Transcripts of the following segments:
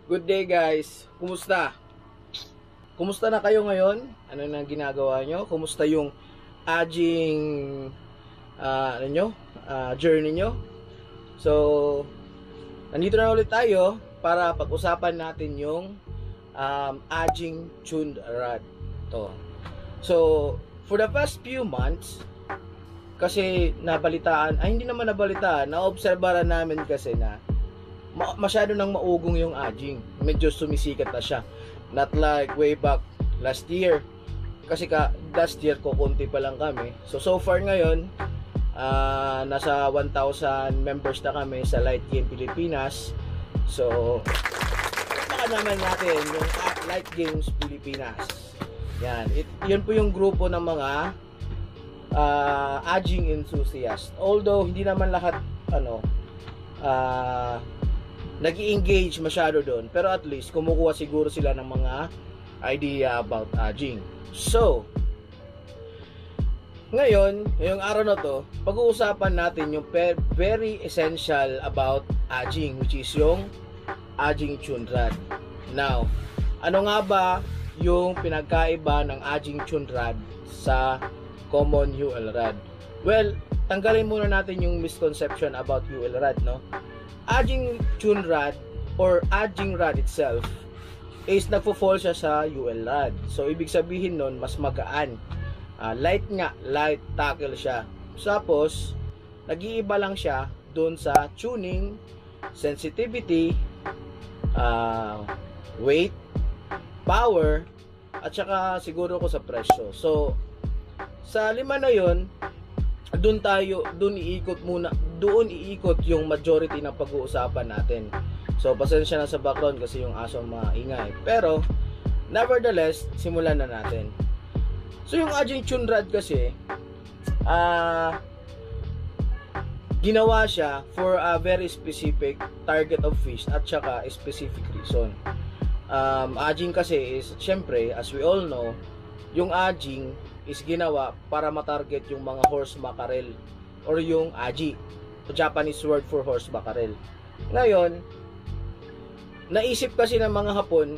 Good day guys, kumusta? Kumusta na kayo ngayon? Ano na ginagawa nyo? Kumusta yung aging journey nyo? So, nandito na ulit tayo para pag-usapan natin yung aging tuned rod to. So, for the past few months, kasi hindi naman nabalitaan, naobserbahan namin kasi na masyado nang maugong yung aging. Medyo sumisikat na siya. Not like way back last year. Kasi last year konti pa lang kami. So far ngayon, nasa 1,000 members na kami sa Light Game Pilipinas. So, baka naman natin yung Light Games Pilipinas. Yan. Yun po yung grupo ng mga aging enthusiast. Although, hindi naman lahat nag-i-engage masyado doon, pero at least kumukuha siguro sila ng mga idea about aging. So, ngayon, ngayong araw na to, pag-uusapan natin yung very essential about aging, which is yung aging tuned rod. Now, ano nga ba yung pinagkaiba ng aging tuned rod sa common UL rod? Well, tanggalin muna natin yung misconception about UL rod, no? Aging tuned rod or aging rod itself is nagfo-fall siya sa UL rod. So, ibig sabihin nun, mas magaan. Light tackle siya. Tapos, nag-iiba lang siya dun sa tuning, sensitivity, weight, power, at saka siguro ko sa presyo. So, sa lima na yon, doon iikot yung majority ng pag-uusapan natin. So, pasensya na sa background kasi yung aso maingay. Pero, nevertheless, simulan na natin. So, yung aging tuned rod kasi, ginawa siya for a very specific target of fish at saka specific reason. Aging kasi is, syempre, as we all know, yung aging is ginawa para matarget yung mga horse mackerel or yung aji, Japanese word for horse mackerel. Ngayon, naisip kasi ng mga Hapon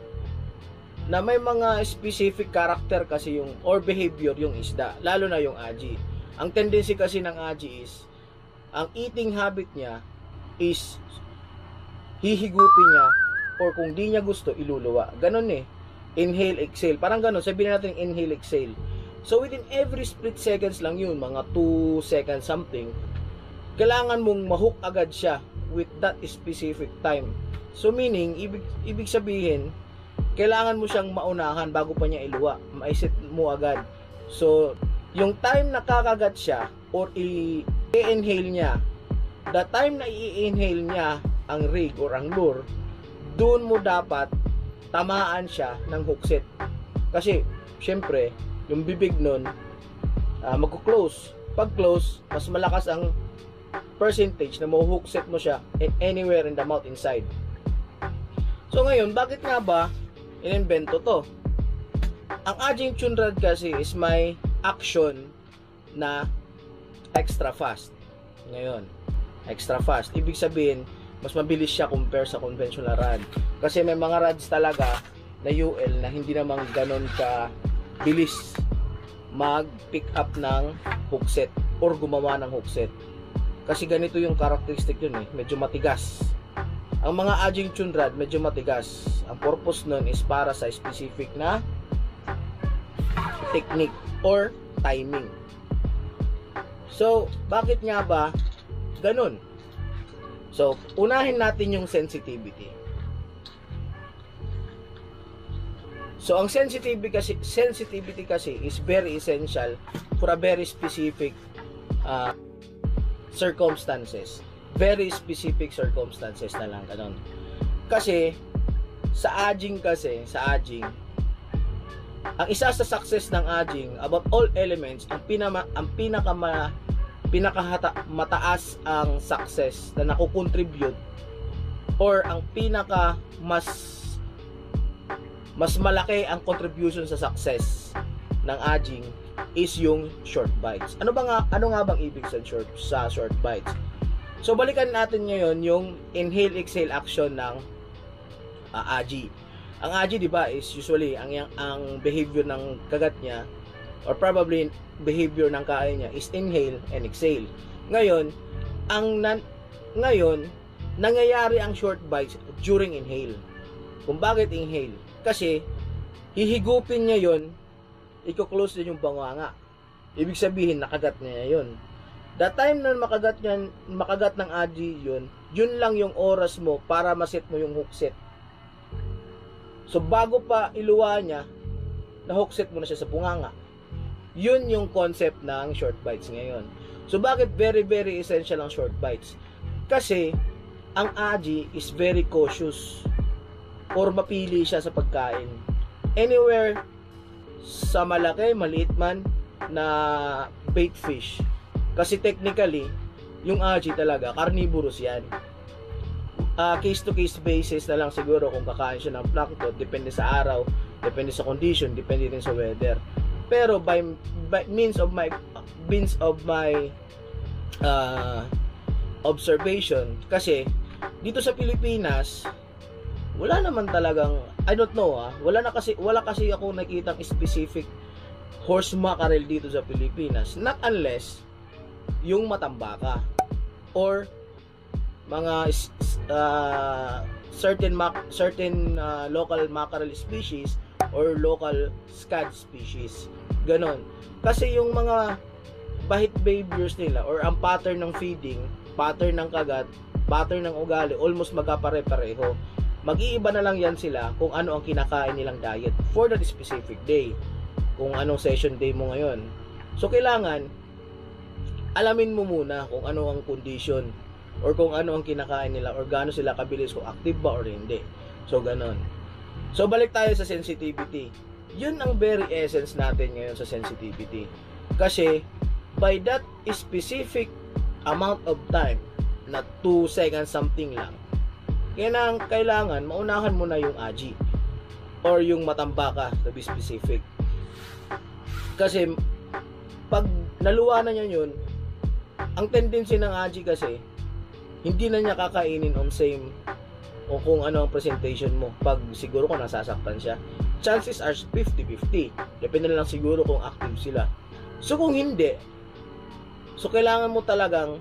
na may mga specific character kasi yung or behavior yung isda, lalo na yung aji. Ang tendency kasi ng aji is ang eating habit niya is hihigupin niya or kung di niya gusto iluluwa. Ganon eh. Inhale, exhale. Parang ganon. Sabihin natin inhale, exhale. So, within every split seconds lang yun, mga 2 seconds something, kailangan mong mahook agad siya with that specific time. So, meaning, ibig sabihin, kailangan mo siyang maunahan bago pa niya iluwa. Maisit mo agad. So, yung time na kakagat siya or i-inhale niya, the time na i-inhale niya ang rig or ang lure, doon mo dapat tamaan siya ng hookset. Kasi, syempre, yung bibig nun, magko-close. Pag close, mas malakas ang percentage na ma-hookset mo siya anywhere in the mouth inside. So, ngayon, bakit nga ba inimbento to? Ang aging tuned rod kasi is may action na extra fast. Ngayon, extra fast. Ibig sabihin, mas mabilis siya compare sa conventional rod. Kasi may mga rods talaga na UL na hindi naman ganon ka bilis mag-pick up ng hookset or gumawa ng hookset. Kasi ganito yung characteristic yun eh, medyo matigas. Ang mga aging tuned rod medyo matigas. Ang purpose nun is para sa specific na technique or timing. So, bakit nga ba ganun? So, unahin natin yung sensitivity. So, ang sensitivity kasi is very essential for a very specific circumstances. Very specific circumstances na lang ganun. Kasi, sa aging, ang isa sa success ng aging, about all elements, ang mataas ang success na nakukontribute or ang mas malaki ang contribution sa success ng aging is yung short bites. Ano nga bang ibig sa short bites? So balikan natin ngayon yung inhale exhale action ng agi. Ang agi, di ba, is usually ang behavior ng kagat niya or probably behavior ng kain niya is inhale and exhale. Ngayon, nangyayari ang short bites during inhale. Kung bakit inhale? Kasi hihigupin niya yon, i-close din yung bunganga. Ibig sabihin nakagat niya yon. The time na makagat ng agi yun lang yung oras mo para maset mo yung hook set. So bago pa iluwa niya, na hook set mo na siya sa bunganga. Yun yung concept ng short bites ngayon. So bakit very very essential ang short bites? Kasi ang agi is very cautious or mapili siya sa pagkain. Anywhere sa malaki, maliit man na bait fish. Kasi technically, yung agi talaga, carnivorous yan. Case to case basis na lang siguro kung kakain siya ng plankton, depende sa araw, depende sa condition, depende din sa weather. Pero by means of my observation, kasi dito sa Pilipinas, wala naman talagang, I don't know wala kasi ako nakitang specific horse mackerel dito sa Pilipinas, not unless yung matambaka or mga certain local mackerel species or local scad species. Ganon. Kasi yung mga bahit behaviors nila or ang pattern ng feeding, pattern ng kagat, pattern ng ugali, almost magkapare-pareho. Mag-iiba na lang yan sila kung ano ang kinakain nilang diet for that specific day. Kung anong session day mo ngayon. So, kailangan alamin mo muna kung ano ang condition or kung ano ang kinakain nila or gaano sila kabilis, kung active ba or hindi. So, ganon. So, balik tayo sa sensitivity. Yun ang very essence natin ngayon sa sensitivity. Kasi, by that specific amount of time, na 2 seconds something lang, kailangan maunahan mo na yung agi or yung matambaka, to be specific. Kasi, pag naluwa na niya yun, ang tendency ng agi kasi, hindi na niya kakainin on same o kung ano ang presentation mo. Pag siguro kung nasasaktan siya, chances are 50-50. Depende na lang siguro kung active sila. So kung hindi, so kailangan mo talaga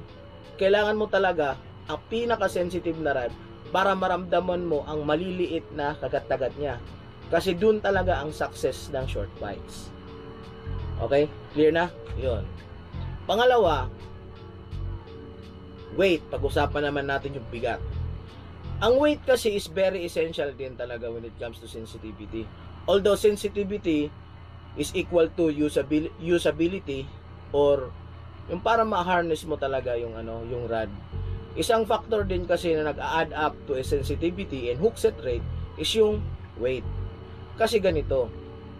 ang pinaka-sensitive na rod para maramdaman mo ang maliliit na kagat-kagat niya. Kasi dun talaga ang success ng short bites. Okay? Clear na? Yun. Pangalawa, weight. Pag-usapan naman natin yung bigat. Ang weight kasi is very essential din talaga when it comes to sensitivity. Although sensitivity is equal to usability or yung para ma-harness mo talaga yung yung rod. Isang factor din kasi na nag-add up to a sensitivity and hook set rate is yung weight. Kasi ganito,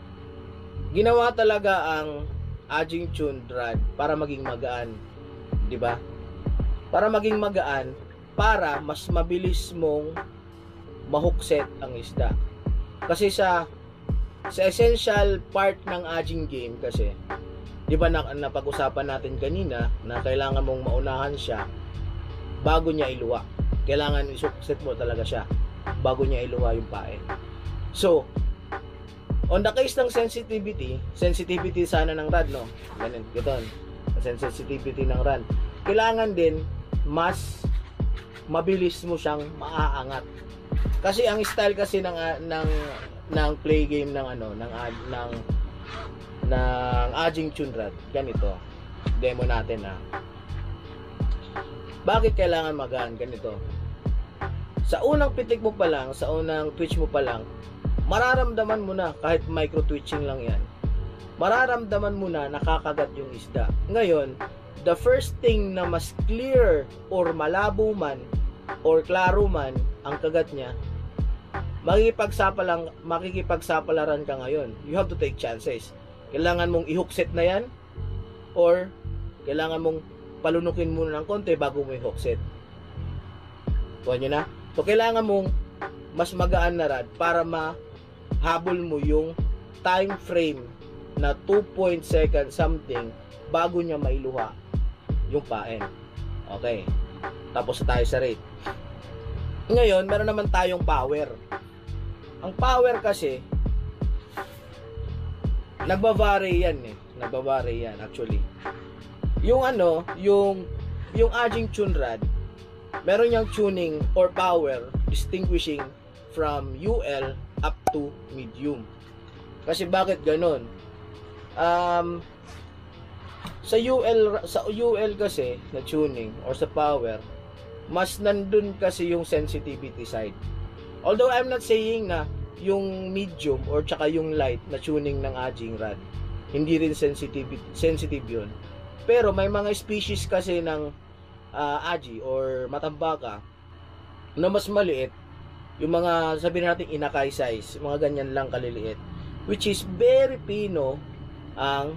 ginawa talaga ang aging tuned rod para maging magaan, di ba? Para maging magaan, para mas mabilis mong ma-hook-set ang isda. Kasi sa essential part ng aging game kasi, di ba napag-usapan natin kanina na kailangan mong maunahan siya bago niya iluwa. Kailangan i-hook-set mo talaga siya bago niya iluwa yung pain. So, on the case ng sensitivity sana ng rod, no? Ganun, giton. Sensitivity ng rod. Kailangan din mas mabilis mo siyang maaangat. Kasi ang style kasi ng play game ng aging tune rod, ganito. Demo natin Bakit kailangan magaan? Ganito. Sa unang pitik mo pa lang, sa unang twitch mo pa lang, mararamdaman mo na kahit micro twitching lang yan. Mararamdaman mo na nakakagat yung isda. Ngayon, the first thing na mas clear or malabo man or klaro man ang kagat niya, makikipagsapalaran ka ngayon. You have to take chances. Kailangan mong i-hook set na yan or kailangan mong palunukin muna ng konti bago mo i-hook set. Kuha nyo na? So, kailangan mong mas magaan na rod para mahabol mo yung time frame na 2 seconds something bago niya mailuha yung pain. Okay. Tapos tayo sa rate. Ngayon, meron naman tayong power. Ang power kasi, nagbabari yan eh. Nagbabari yan actually. Yung ano, yung aging tune rod, meron yung tuning or power distinguishing from UL up to medium. Kasi bakit ganun? Sa UL kasi na tuning or sa power, mas nandun kasi yung sensitivity side. Although I'm not saying na yung medium or tsaka yung light na tuning ng aging rod, hindi rin sensitive yun. Pero may mga species kasi ng agi or matambaka na mas maliit, yung mga sabihin natin inakay size, mga ganyan lang kaliliit, which is very pino ang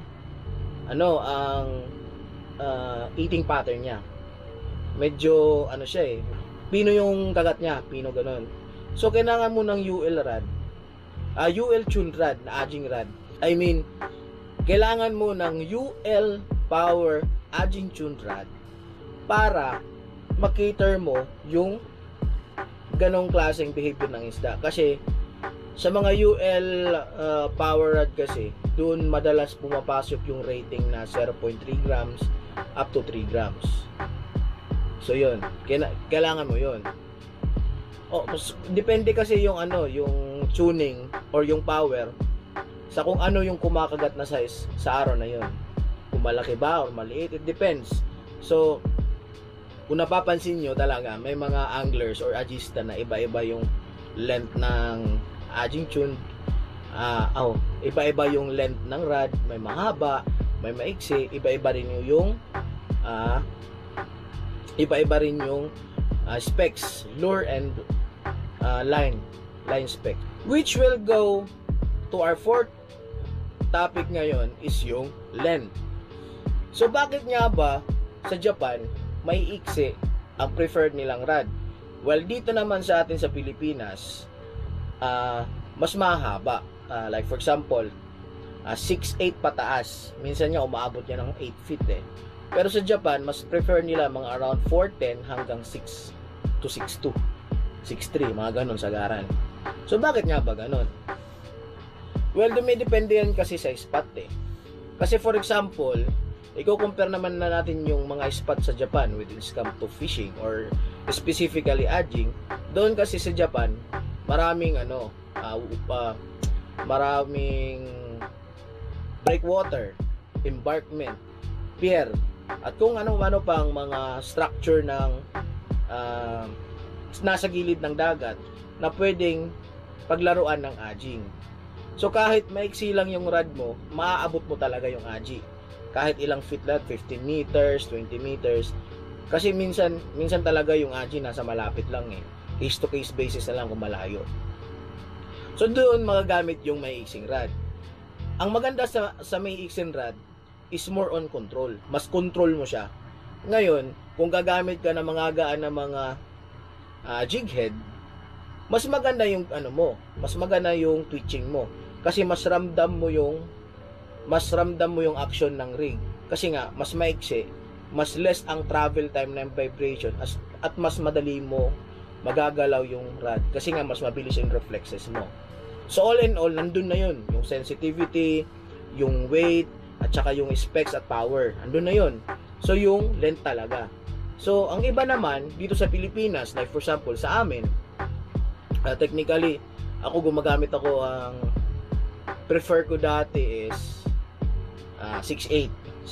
eating pattern niya. Medyo ano siya eh, pino yung kagat niya, pino ganon. So kailangan mo ng UL rod, UL tune rod na aging rod. I mean, kailangan mo ng UL power aging tune rod para makater mo yung ganong klaseng behavior ng isda. Kasi sa mga UL power rod kasi, doon madalas pumapasok yung rating na 0.3 grams up to 3 grams. So yun, kailangan mo yun. Depende kasi yung yung tuning or yung power sa kung ano yung kumakagat na size sa araw na yun. Kung malaki ba or maliit, it depends. So kung napapansin nyo talaga, may mga anglers or agista na iba-iba yung length ng aging tune. Iba-iba yung length ng rod, may mahaba, may maiksi, iba-iba rin yung specs, lure and line spec, which will go to our fourth topic ngayon is yung length. So bakit nga ba sa Japan may iksi ang preferred nilang rod? Well, dito naman sa atin sa Pilipinas, mas mahaba. Like for example, 6'8 pataas. Minsan nga umaabot niya ng 8 feet eh. Pero sa Japan, mas prefer nila mga around 4'10 hanggang 6 to 6'2, 6'3, mga ganon sagaran. So bakit nga ba ganon? Well, dumidepende yan kasi sa spot eh. Kasi for example, i-compare naman na natin yung mga spot sa Japan when it comes to fishing or specifically aging. Doon kasi sa Japan, maraming maraming breakwater, embankment, pier, at kung ano-ano pang mga structure ng nasa gilid ng dagat na pwedeng paglaruan ng aging. So kahit maiksi lang yung rod mo, maaabot mo talaga yung agi. Kahit ilang feet lang, 15 meters, 20 meters. Kasi minsan talaga yung agi nasa malapit lang eh. Case to case basis na lang kung malayo. So doon magagamit yung may iksing rod. Ang maganda sa may iksing rod is more on control. Mas control mo siya. Ngayon, kung gagamit ka ng mga gaan na mga jig head, mas maganda yung mas maganda yung twitching mo. Kasi mas ramdam mo yung action ng rig. Kasi nga, mas maiksi, mas less ang travel time ng vibration at mas madali mo magagalaw yung rod. Kasi nga, mas mabilis yung reflexes mo. So all in all, nandun na yun. Yung sensitivity, yung weight, at saka yung specs at power. Nandun na yun. So yung length talaga. So ang iba naman, dito sa Pilipinas, like for example, sa amin, technically, gumagamit ako ang prefer ko dati is 6'8".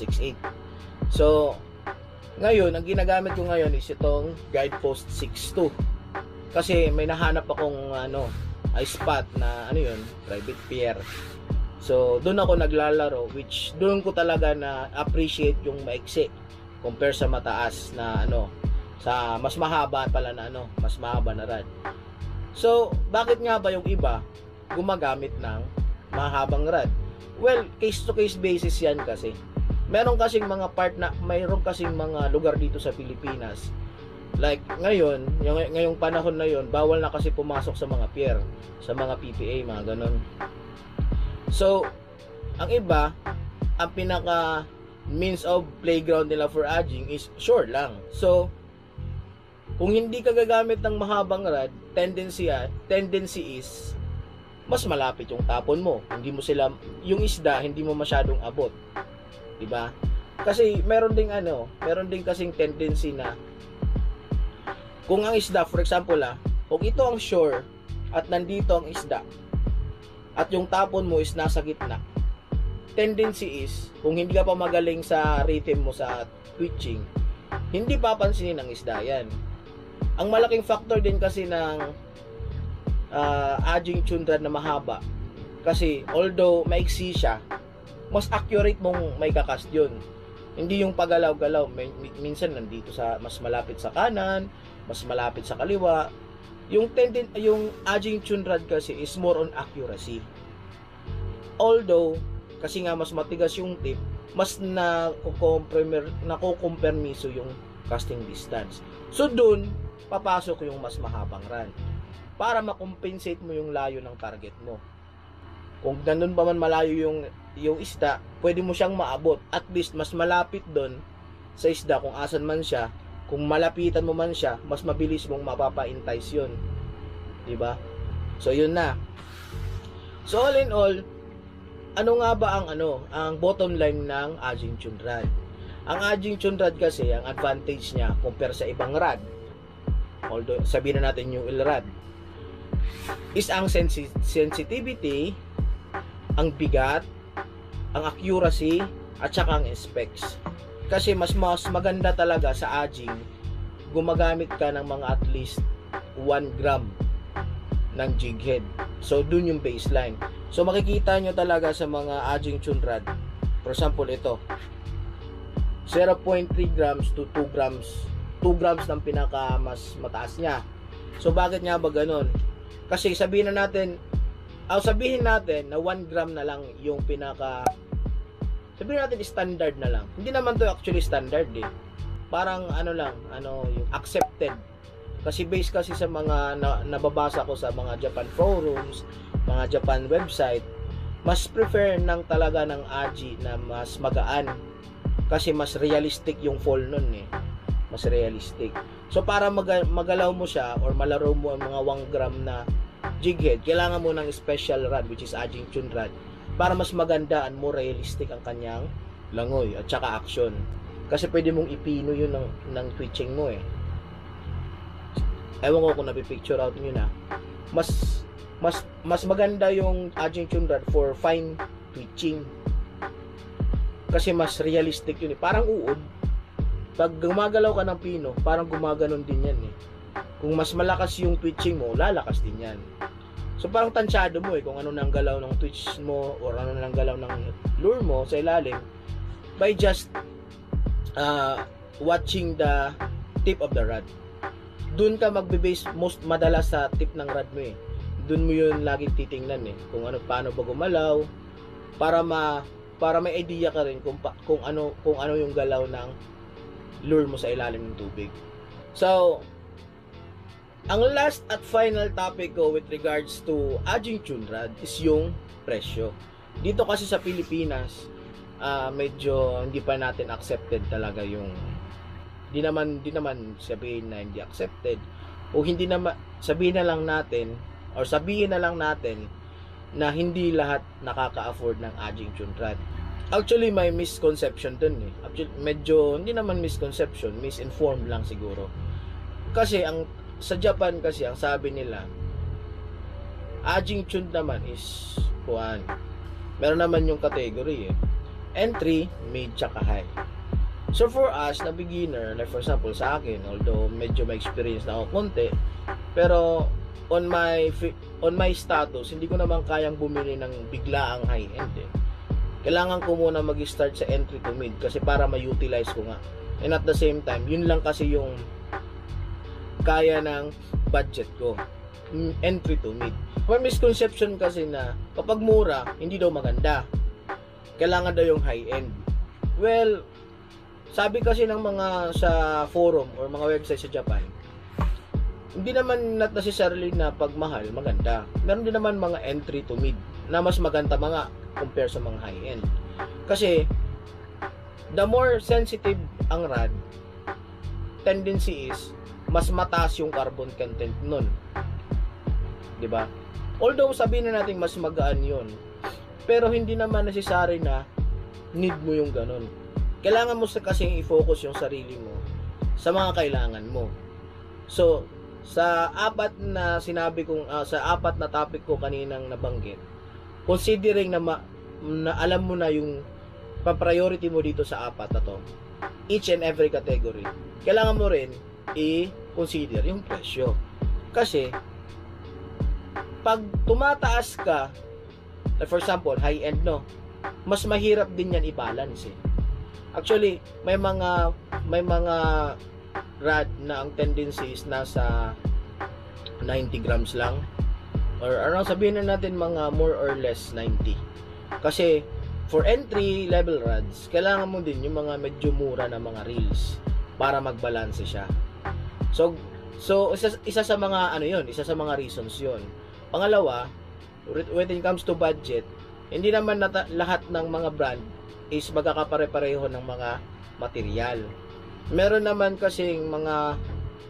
So ngayon, ang ginagamit ko ngayon is itong Guidepost 6'2". Kasi may nahanap akong spot na private pier. So doon ako naglalaro, which doon ko talaga na appreciate yung maiksi compare sa mataas na sa mas mahaba pala na mas mahaba na rod. So bakit nga ba yung iba gumagamit ng mahabang rod? Well, case to case basis yan kasi. Mayroon kasing mga lugar dito sa Pilipinas. Like ngayong panahon na yon, bawal na kasi pumasok sa mga pier, sa mga PPA, mga ganon. So, ang iba, ang pinaka means of playground nila for aging is shore lang. So, kung hindi ka gagamit ng mahabang rod, tendency is mas malapit yung tapon mo. Hindi mo sila, yung isda, hindi mo masyadong abot. Diba? Kasi meron ding kasing tendency na kung ang isda, for example kung ito ang shore at nandito ang isda at yung tapon mo is nasa gitna, tendency is, kung hindi ka pa magaling sa rhythm mo sa twitching, hindi papansinin ng isda yan. Ang malaking factor din kasi ng Ajing Chunrad na mahaba, kasi although maiksi siya, mas accurate mong may kakast yun. Hindi yung pagalaw-galaw, minsan nandito sa mas malapit sa kanan, mas malapit sa kaliwa. Yung Ajing Chunrad kasi is more on accuracy. Although kasi nga mas matigas yung tip, mas nakukompermiso yung casting distance. So dun papasok yung mas mahabang rod para makompensate mo yung layo ng target mo. Kung nandun pa man malayo yung isda, pwede mo siyang maabot. At least mas malapit doon sa isda kung asan man siya. Kung malapitan mo man siya, mas mabilis mong mapapa-entice yun. Diba? So yun na. So all in all, ano nga ba ang bottom line ng Ajing Chunrad? Ang Ajing Chunrad kasi, ang advantage niya compare sa ibang rod, although sabihin na natin yung rod, is ang sensitivity, ang bigat, ang accuracy, at saka ang specs. Kasi mas maganda talaga sa Ajing, gumagamit ka ng mga at least 1 gram ng jig head. So dun yung baseline. So makikita nyo talaga sa mga Ajing Chunrad, for example ito, 0.3 grams to 2 grams. 2 grams ng pinaka mas mataas niya. So bakit nga ba ganun? Kasi sabihin natin na 1 gram na lang yung sabihin natin standard na lang. Hindi naman to actually standard Parang yung accepted. Kasi based kasi sa mga nababasa ko sa mga Japan forums, mga Japan website, mas prefer talaga ng Aji na mas magaan. Kasi mas realistic yung fall nun Mas realistic. So para magalaw mo siya or malaro mo ang mga 1 gram na jig head, kailangan mo ng special rod which is Ajing Chunrad para mas maganda and more realistic ang kanyang langoy at saka action. Kasi pwede mong ipino yun ng twitching mo Ewan ko kung napipicture out nyo na. Mas maganda yung Ajing Chunrad for fine twitching. Kasi mas realistic yun Parang uod. Pag gumagalaw ka ng pino, parang gumaganon din yan Kung mas malakas yung twitching mo, lalakas din yan. So parang tansyado mo kung ano nang galaw ng twitch mo or ano nang galaw ng lure mo sa ilalim by just watching the tip of the rod. Doon ka magbe-base most madalas sa tip ng rod mo Doon mo yun lagi titingnan kung paano ba gumalaw para may idea ka rin kung ano yung galaw ng lure mo sa ilalim ng tubig. So, ang last at final topic ko with regards to Ajing Chunrad is yung presyo. Dito kasi sa Pilipinas, medyo hindi pa natin accepted talaga yung di naman sabihin na hindi accepted o hindi naman sabihin na lang natin na hindi lahat nakaka-afford ng Ajing Chunrad. Actually, may misconception dun Actually, medyo, hindi naman misconception, misinformed lang siguro. Kasi, sa Japan kasi, ang sabi nila, Ajing Chun naman is, meron naman yung category entry, mid, tsaka high. So, for us, na beginner, like for example, sa akin, although medyo may experience na ako konti, pero, on my status, hindi ko naman kayang bumili ng biglaang high-end Kailangan ko muna mag-start sa entry to mid kasi para ma-utilize ko nga. And at the same time, yun lang kasi yung kaya ng budget ko. Entry to mid. May misconception kasi na kapag mura, hindi daw maganda. Kailangan daw yung high-end. Well, sabi kasi ng mga sa forum or mga website sa Japan, hindi naman not necessarily na pag mahal, maganda. Meron din naman mga entry to mid na mas maganda mga compare sa mga high-end. Kasi, the more sensitive ang rod, tendency is, mas mataas yung carbon content nun. Diba? Although sabihin na natin mas magaan yun, pero hindi naman necessary na need mo yung ganun. Kailangan mo kasi i-focus yung sarili mo sa mga kailangan mo. So, sa apat na sinabi kong sa apat na topic ko kaninang nabanggit, considering na, na alam mo na yung pa-priority mo dito sa apat na to, each and every category, kailangan mo rin i-consider yung presyo. Kasi pag tumataas ka, like for example, high-end, no, mas mahirap din yan i-balance eh. Actually, may mga rad na ang tendency is nasa 90 grams lang, or around, sabihin na natin mga more or less 90. Kasi for entry level rods, kailangan mo din yung mga medyo mura na mga reels para magbalanse siya. So isa sa mga isa sa mga reasons 'yon. Pangalawa, when it comes to budget, hindi naman lahat ng mga brand is magkakapare-pareho ng mga material. Meron naman kasing mga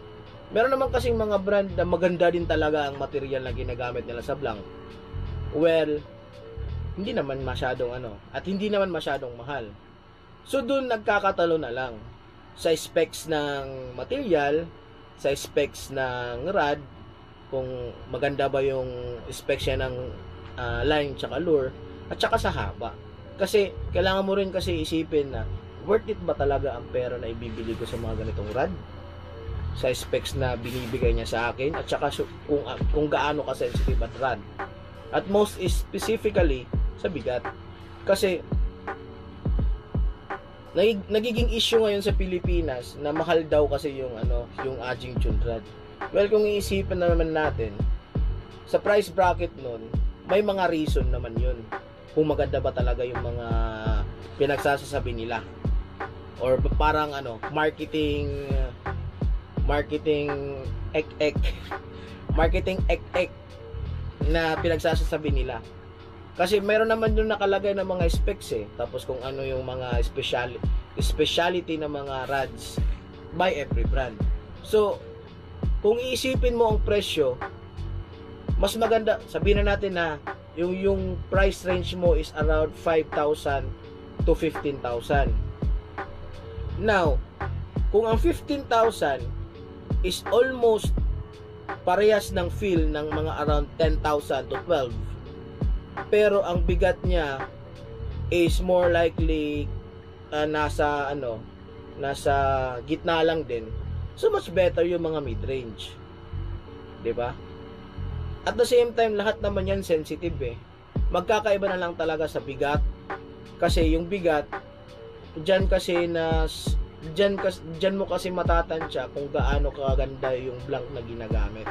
brand na maganda din talaga ang material na ginagamit nila sa blank. Well, hindi naman masyadong at hindi naman masyadong mahal. So doon nagkakatalo na lang sa specs ng material, sa specs ng rod, kung maganda ba yung specs niya ng line tsaka lure, at tsaka sa haba. Kasi kailangan mo rin kasi isipin na worth it ba talaga ang pera na ibibili ko sa mga ganitong rod, sa specs na binibigay niya sa akin, at saka kung gaano ka sensitive at rod, at most specifically sa bigat. Kasi nagiging issue ngayon sa Pilipinas na mahal daw kasi yung Ajing Chun rod. Well, kung iisipin na naman natin sa price bracket nun, may mga reason naman yun kung maganda ba talaga yung mga pinagsasasabi nila, or parang marketing ek na pinagsasasabi nila. Kasi meron naman yung nakalagay na mga specs eh, tapos kung ano yung mga speciality na mga rods by every brand. So kung iisipin mo ang presyo, mas maganda, sabihin na natin na yung price range mo is around 5,000 to 15,000. Now, kung ang 15,000 is almost parehas ng feel ng mga around 10,000 to 12, pero ang bigat niya is more likely nasa gitna lang din, so much better yung mga mid-range, 'di ba? At the same time, lahat naman yan sensitive eh. Magkakaiba na lang talaga sa bigat. Kasi yung bigat, diyan mo kasi matatansya kung gaano kaganda yung blank na ginagamit,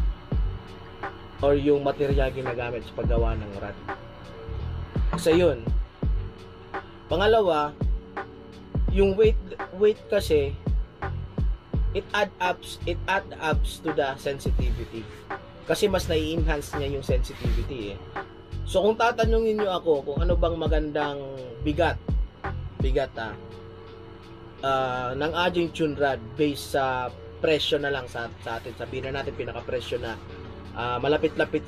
or yung material ginagamit sa paggawa ng rod. Kasi yun. Pangalawa, yung weight kasi, it adds up to the sensitivity. Kasi mas nai-enhance niya yung sensitivity eh. So kung tatanungin niyo ako kung ano bang magandang bigat ng Ajing Chun rod based sa presyo na lang sa atin, sabihin na natin pinaka-presyo na malapit-lapit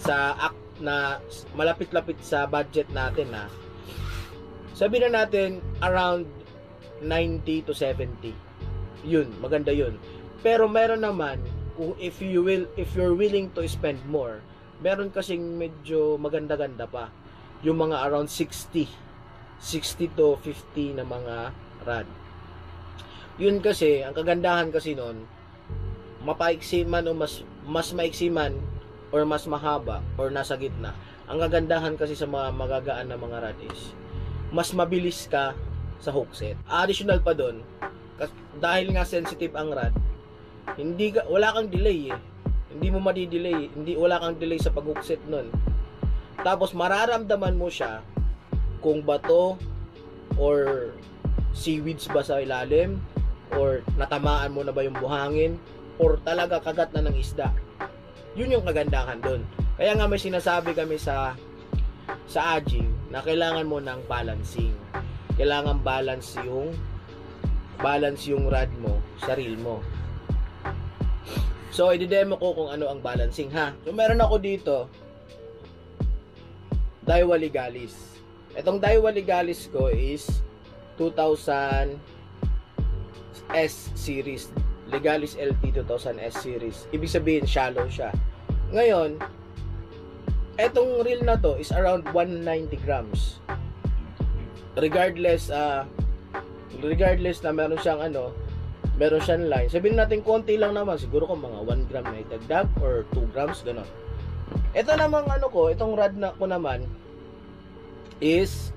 sa budget natin sabihin na natin around 90 to 70. Yun, maganda yun. Pero meron naman, if you're willing to spend more, meron kasing medyo maganda-ganda pa, yung mga around 60 to 50 na mga rod. Yun kasi, ang kagandahan kasi nun, mapaiksi man o mas maiksi man or mas mahaba or nasa gitna, ang kagandahan kasi sa mga magagaan na mga rod is mas mabilis ka sa hook set. Additional pa doon, dahil nga sensitive ang rod, wala kang delay eh. Hindi mo madi-delay, wala kang delay sa pag-hook set nun. Tapos mararamdaman mo siya kung bato or seaweeds ba sa ilalim, or natamaan mo na ba yung buhangin, or talaga kagat na ng isda. Yun yung kagandahan doon. Kaya nga may sinasabi kami sa Ajing na kailangan mo ng balancing. Kailangan balance yung rod mo sa reel mo. So i-demo ko kung ano ang balancing ha. So meron ako dito Daiwa Legalis. Itong Daiwa Legalis ko is 2000 S series. Legalis LT 2000 S series. Ibig sabihin, shallow siya. Ngayon, etong reel na to is around 190 grams. Regardless na meron siyang line. Sabihin natin konti lang naman, siguro kung mga 1 gram na itagdag or 2 grams, gano'n. Ito namang itong rod na ko naman is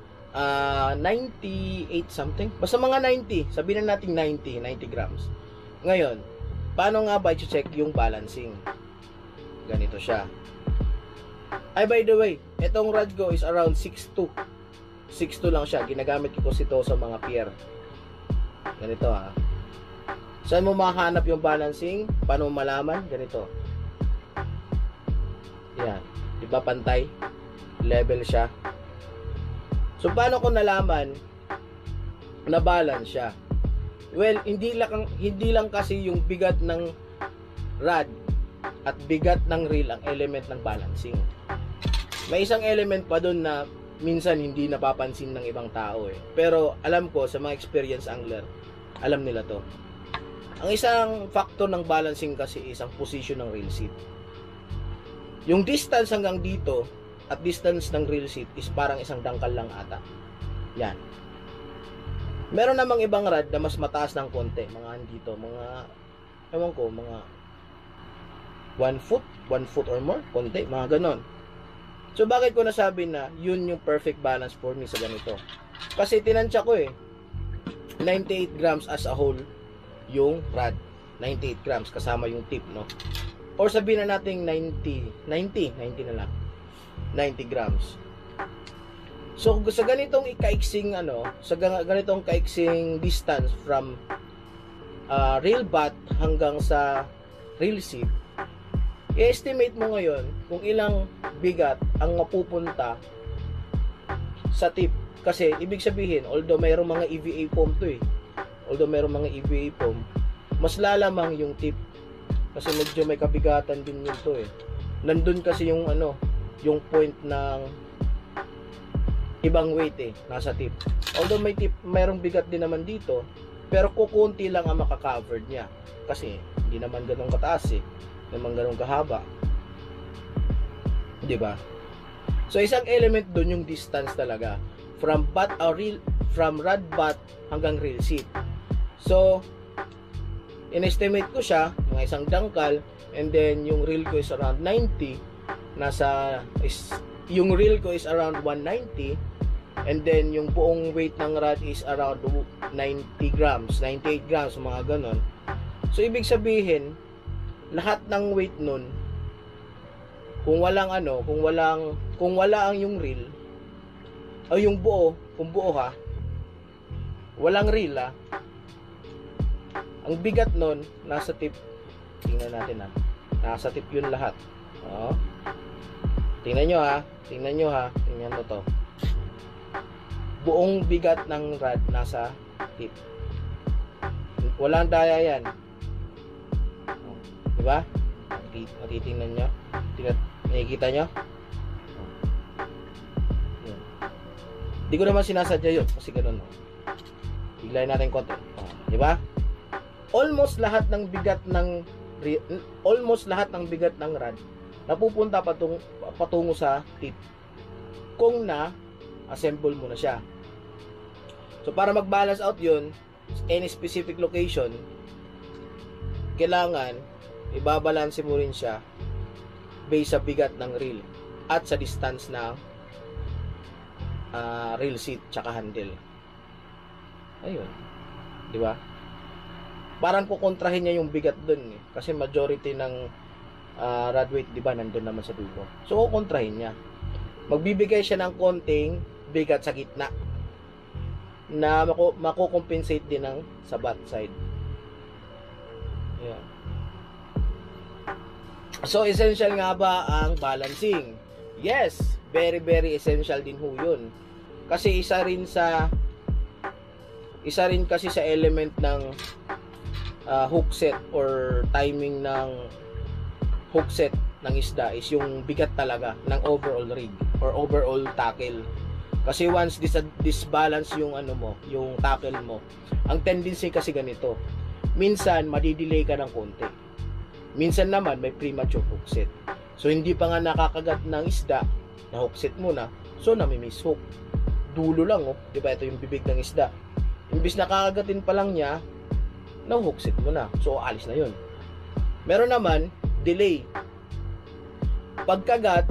98 something. Basta mga 90. Sabihin na natin 90 grams. Ngayon, paano nga ba i-check yung balancing? Ganito siya. Ay, by the way, itong rod ko is around 6'2". 6'2" lang siya. Ginagamit ko kasi ito sa mga pier. Ganito ha. Saan mo mahanap yung balancing? Paano mo malaman? Ganito. Yan. Diba pantay? Level siya. So, paano ko nalaman na balance siya? Well, hindi lang kasi yung bigat ng rod at bigat ng reel ang element ng balancing. May isang element pa doon na minsan hindi napapansin ng ibang tao eh. Pero alam ko sa mga experienced angler, alam nila to. Ang isang factor ng balancing kasi is ang position ng reel seat. Yung distance hanggang dito at distance ng reel seat is parang isang dangkal lang ata. Yan. Meron namang ibang rod na mas mataas ng konti. Mga andito, ewan ko, mga 1 foot or more, konti, mga ganon. So, bakit ko nasabi na yun yung perfect balance for me sa ganito? Kasi tinansya ko 98 grams as a whole yung rod. 98 grams kasama yung tip, no? Or sabihin na natin 90 na lang. 90 grams. So, sa ganitong ganitong kaiksing distance from reel butt hanggang sa reel seat, i-estimate mo ngayon kung ilang bigat ang mapupunta sa tip. Kasi, ibig sabihin, although mayroong mga EVA foam to mas lalamang yung tip. Kasi medyo may kabigatan din yun to eh. Nandun kasi yung yung point ng ibang weight nasa tip. Although mayroong bigat din naman dito, pero kukunti lang ang maka-covered niya. Kasi, hindi naman ganun kataas naman ganun kahaba. 'Di ba? So isang element doon yung distance talaga from rod butt hanggang reel seat. So in-estimate ko siya mga isang dangkal, and then yung reel ko is around 90, yung reel ko is around 190, and then yung buong weight ng rod is around 90 grams, 98 grams, mga ganon. So ibig sabihin lahat ng weight nun, kung wala ang yung reel o yung buo, kung buo walang reel ang bigat nun nasa tip. Tingnan natin nasa tip yun lahat. Tingnan nyo mo to. Buong bigat ng rod nasa tip. Walang daya yan. Diba? Matitingnan nyo. Nakikita nyo? Hindi ko naman sinasadya yun. Kasi ganun. Biglayin natin konti. Diba? Almost lahat ng bigat ng rod napupunta patungo sa tip kung na-assemble mo na siya. So, para mag-balance out yun, any specific location, kailangan ibabalanse mo rin siya based sa bigat ng reel at sa distance ng reel seat tsaka handle. Ayun. Di ba? Parang kukontrahin niya yung bigat dun kasi majority ng rod weight, di ba, nandun naman sa dulo. So, kukontrahin niya. Magbibigay siya ng konting bigat sa gitna na makukompensate din ng sa butt side. Ayan. So, essential nga ba ang balancing? Yes, very very essential din ho yun. Kasi isa rin kasi sa element ng hook set or timing ng hook set ng isda is yung bigat talaga ng overall rig. or overall tackle. Kasi once disbalance yung ano mo, yung tackle mo, ang tendency kasi ganito. Minsan madidelay ka ng konti. Minsan naman may premature hook set. So hindi pa nga nakakagat ng isda, na hook set mo na, so nami-miss hook. Dulo lang, oh. Diba, ito yung bibig ng isda. Imbis nakakagatin pa lang niya, na hook set mo na. So alis na yun. Meron naman delay. Pagkagat,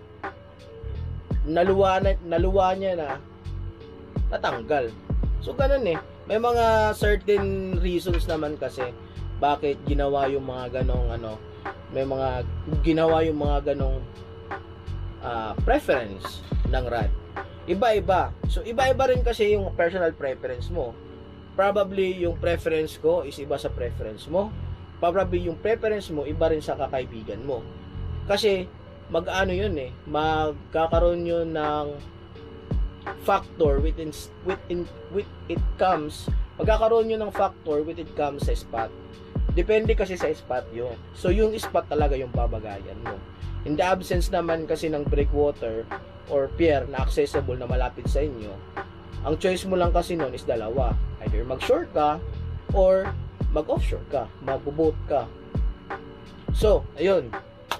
naluwa niya na, natanggal. So ganun eh. May mga certain reasons naman kasi bakit ginawa yung mga ganong ano, may mga ginawa yung mga ganong preference ng rod. Iba-iba. So iba-iba rin kasi yung personal preference mo. Probably yung preference ko is iba sa preference mo. Probably yung preference mo iba rin sa kakaibigan mo. Kasi mag-ano yun eh, magkakaroon yun ng factor magkakaroon yun ng factor with it comes sa spot. Depende kasi sa spot yun. So yung spot talaga yung babagayan mo. In the absence naman kasi ng breakwater or pier na accessible na malapit sa inyo, ang choice mo lang kasi nun is dalawa. Either mag-shore ka or mag-offshore ka, mag-boat ka. So, ayun.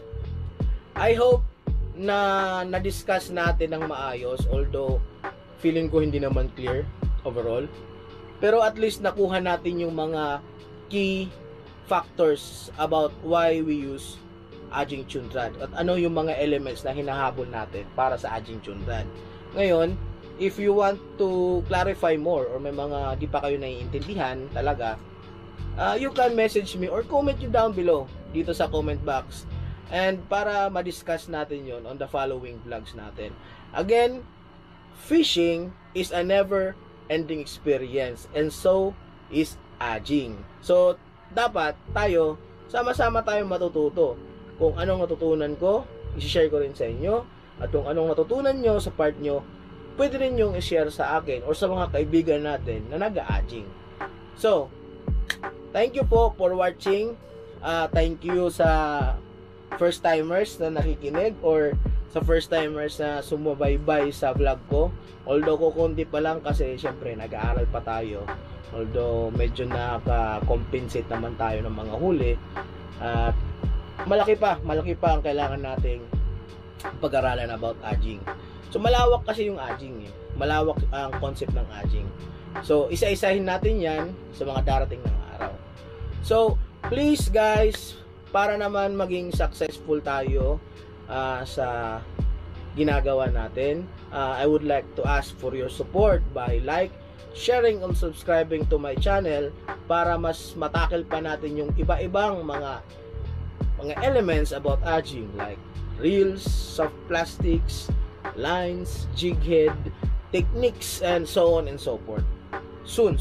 I hope na na-discuss natin ng maayos, although feeling ko hindi naman clear overall. Pero at least nakuha natin yung mga key factors about why we use Ajing Tune Rod at ano yung mga elements na hinahabol natin para sa Ajing Tune Rod. Ngayon, if you want to clarify more or may mga di pa kayo naiintindihan talaga, you can message me or comment you down below dito sa comment box. And para ma-discuss natin yon on the following vlogs natin. Again, fishing is a never-ending experience and so is Ajing. So, dapat tayo, sama-sama tayong matututo. Kung anong natutunan ko, i-share ko rin sa inyo. At kung anong natutunan nyo sa part nyo, pwede rin yung i-share sa akin or sa mga kaibigan natin na nag-Ajing. So, thank you po for watching. Thank you sa first timers na nakikinig or sa first timers na sumubaybay sa vlog ko. Although kukunti pa lang kasi syempre nag-aaral pa tayo. Although medyo naka-compensate naman tayo ng mga huli. At malaki pa ang kailangan nating pag-aralan about Ajing. So malawak kasi yung Ajing eh. Malawak ang concept ng Ajing. So isa-isahin natin yan sa mga darating na araw. So please guys, para naman maging successful tayo sa ginagawa natin, I would like to ask for your support by like, sharing, and subscribing to my channel para mas matakil pa natin yung iba-ibang mga elements about Ajing like reels, soft plastics, lines, jig head, techniques, and so on and so forth. Soon.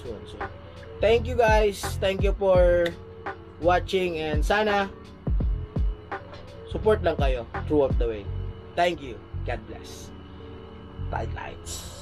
Thank you guys. Thank you for watching and sana support lang kayo throughout the way. Thank you. God bless. Tight lights.